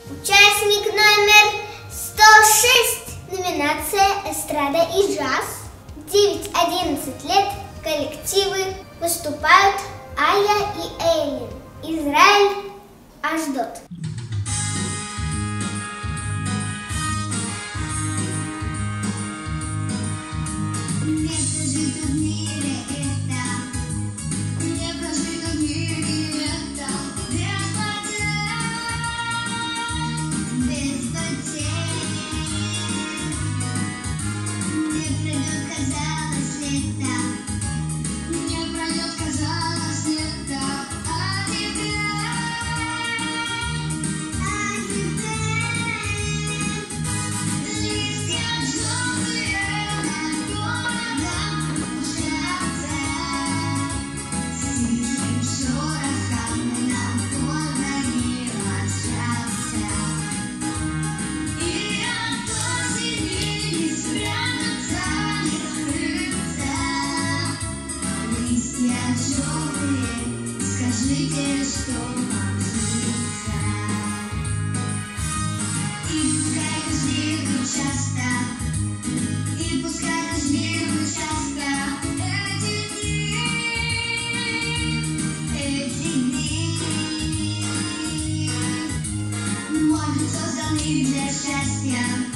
Участник номер 106. Номинация «Эстрада и джаз». 9-11 лет. Коллективы. Выступают Ая и Эйлин. Израиль, Ашдод. Скажите, что вам снится. И пускай дожди идут часто, и пускай дожди идут часто. Эти дни, может, созданы для счастья.